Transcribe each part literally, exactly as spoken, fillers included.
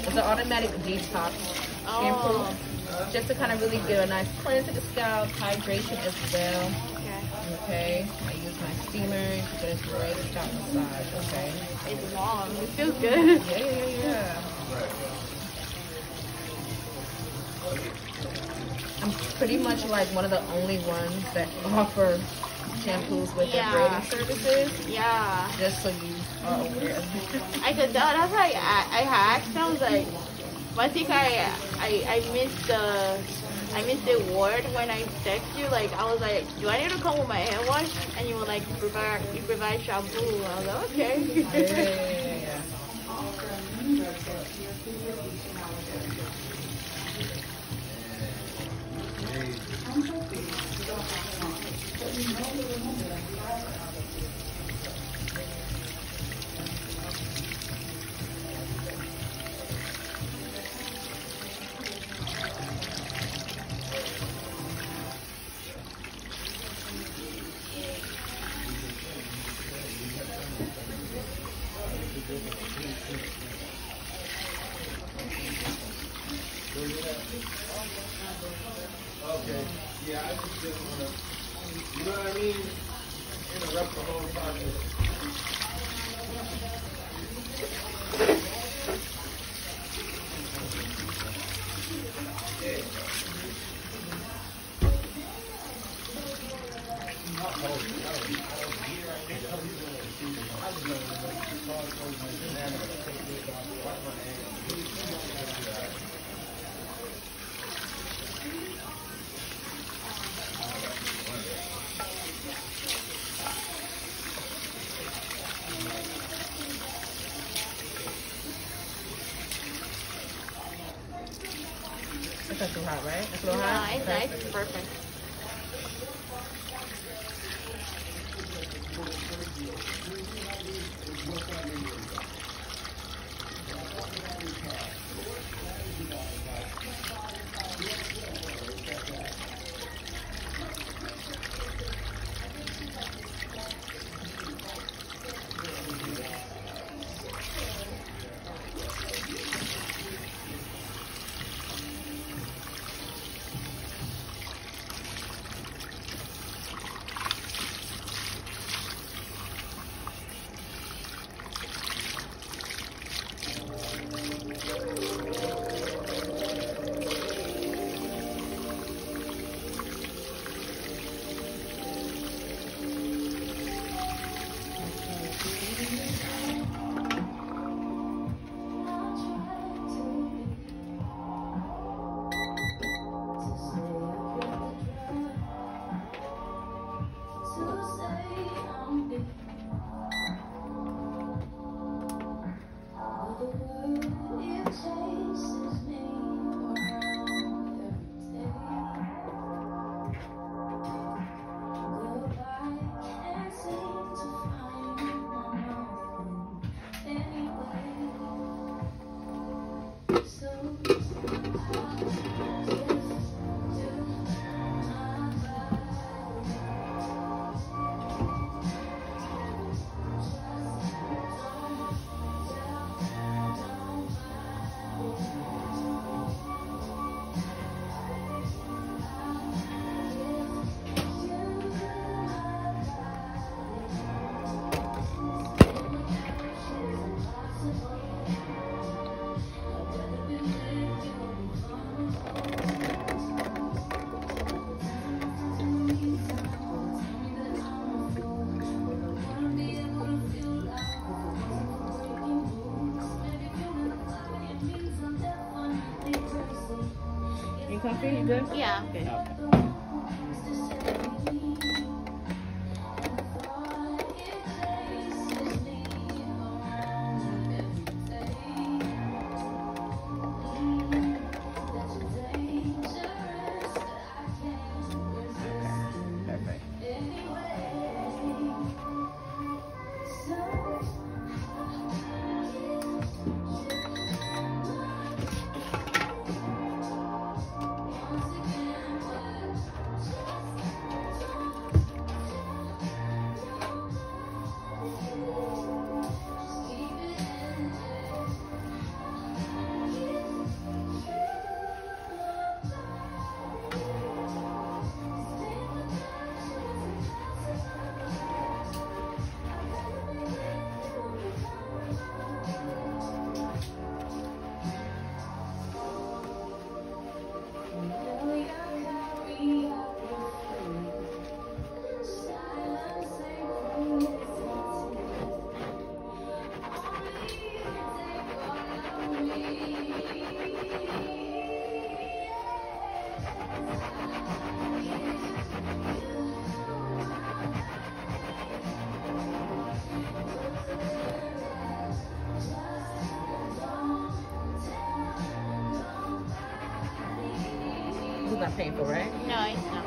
It's an automatic detox shampoo. Oh. Just to kind of really give a nice cleanse to the scalp, hydration as well. Okay. Okay. I use my steamer to get a great scalp massage. Okay. It's long. It feels good. Yeah, yeah, yeah. I'm pretty much like one of the only ones that offer shampoos with Yeah. their braiding services. Yeah. Just so you are aware. I could tell. That's why I, I asked. I was like, I think I, I I missed the I missed the word when I text you. Like I was like, do I need to come with my hair wash? And you were like, you provide you provide shampoo. I was like, okay. Yeah, yeah, yeah, yeah. Okay. Yeah, I just didn't want to, you know what I mean? Interrupt the whole process. It's not too hot, right? It's a little Yeah, hot? it's Okay. nice. It's perfect. You comfy? You good? Yeah. Okay. is not painful, right? No, it's not.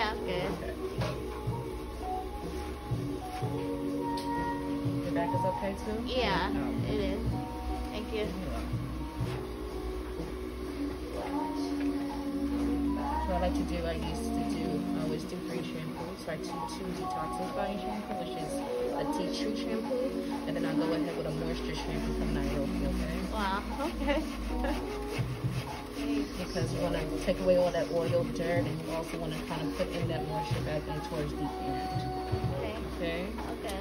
Sounds good. Okay. Your back is okay too? Yeah, Oh. it is. Thank you. So I like to do, I used to do, I always do three shampoos. So I do two detoxifying shampoo, which is a tea tree shampoo, and then I go ahead with a moisture shampoo from Niobe, okay? Wow, okay. Because you want to take away all that oil, dirt, and you also want to kind of put in that moisture back in towards the end. Okay. Okay? Okay.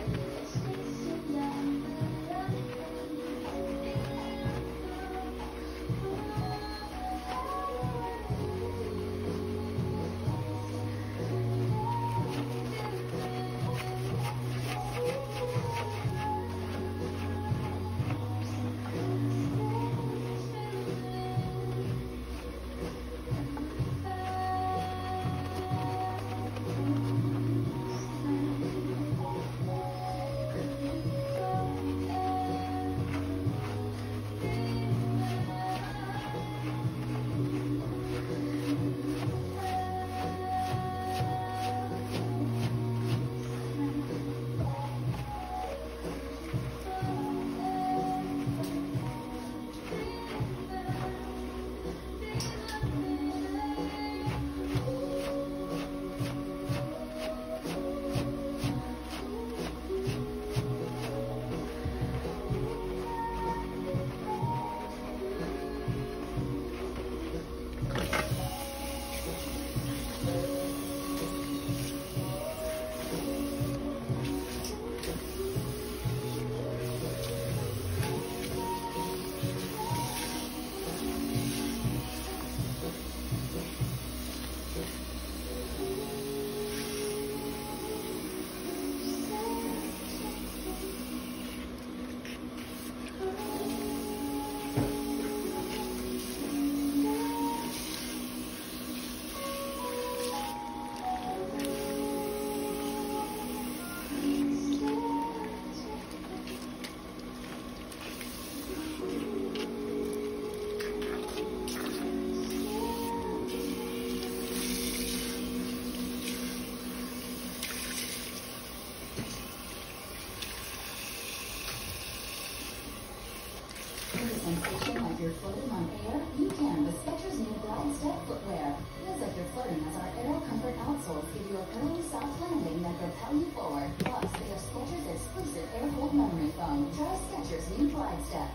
Sensation like you're floating on air? You can with Skechers new Glide Step footwear. Feels like you're floating as our Aero Comfort outsoles give you a curly, soft landing that propel you forward. Plus, they are Skechers exclusive air hold memory foam. Try Skechers new Glide Step.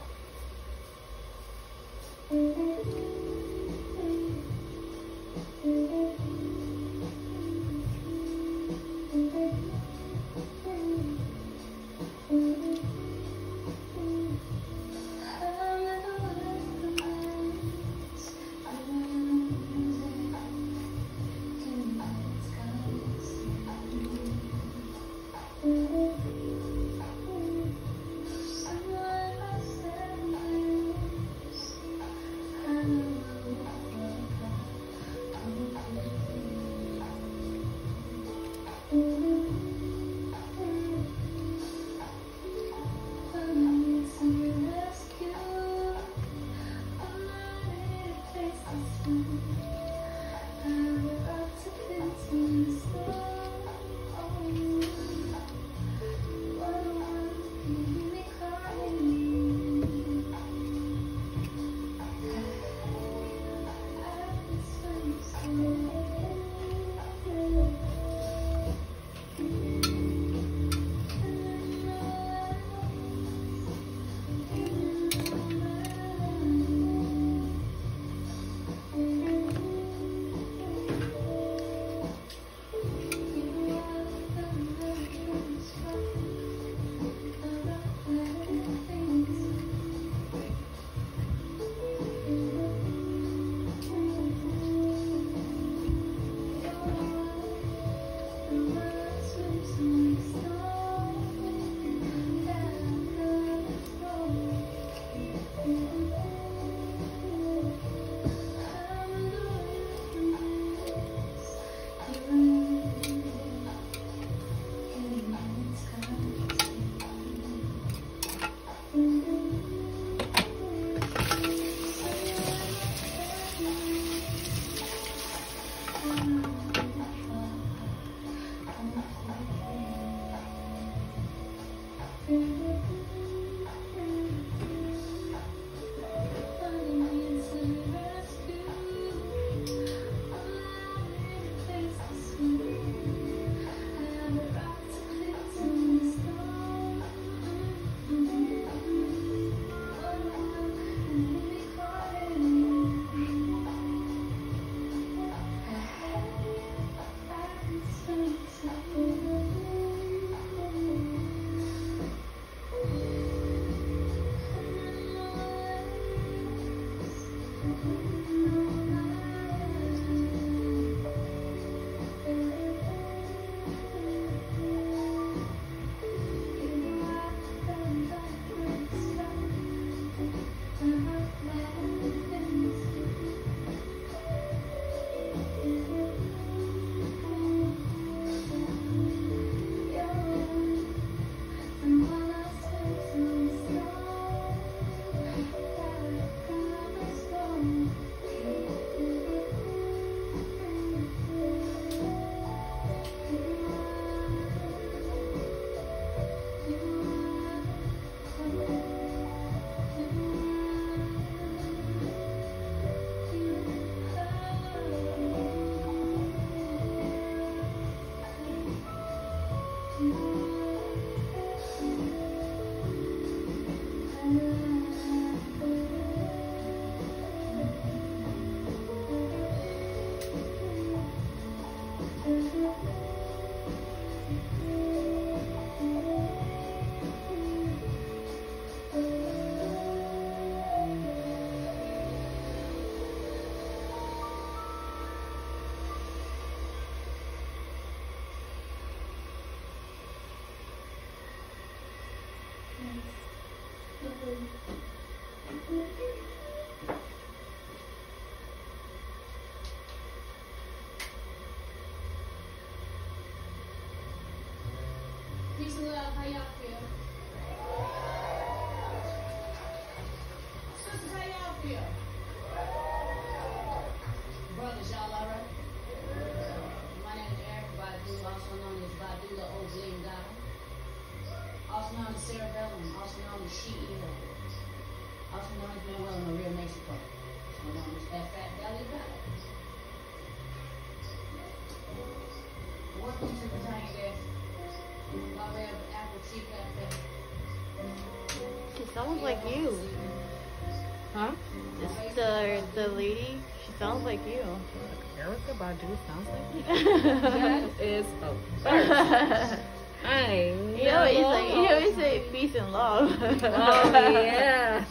I Peace and love, how y'all feel? Sisters, how y'all feel? Brothers, y'all alright? My name is Eric Badu, also known as Badu the Oblingado, also known as Cerebellum, also known as She Eel, also known as Manuel in the real Mexico, also known as Fat Fat Belly Belly. Welcome to the Tiny Desk. By way of Apple Tea Cafe. She sounds like you. Huh? This, the the lady, she sounds like you. Erykah Badu sounds like me. That is a first. I ain't You know, it's never- like you always say peace and love. Oh yeah.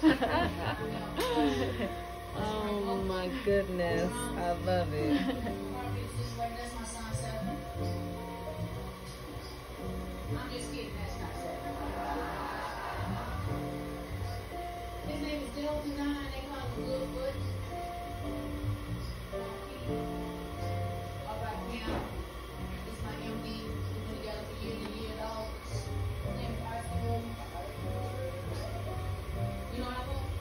Oh my goodness, I love it. That's my son, Seven. I'm just kidding, that's not Seven. His name is Dale Design, they call him Goodfoot. Alright, now, this is my M D. We've been together for years and years. All in high school. You know what I want?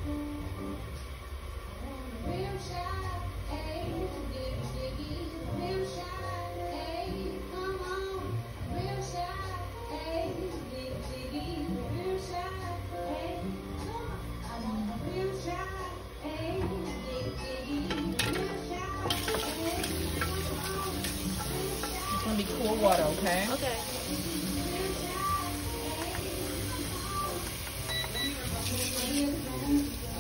Real shy, hey, diggy, diggy, real shy, hey, come on, real shy, hey, diggy, diggy, real shy, hey, come on, I want real shy, hey, diggy, diggy, real shy, hey, come on, real shy, It's gonna be cool water, okay? Okay. real shy, hey, come on.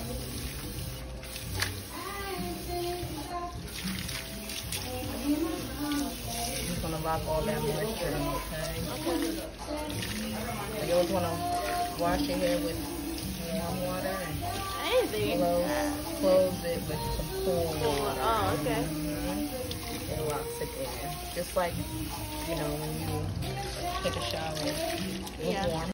I'm just gonna lock all that moisture in, okay? So you always wanna wash your hair with warm water and Anything. close, close it with some cool water. Oh, okay. Mhm. It locks it in. Just like, you know, when you take a shower with Yeah. warm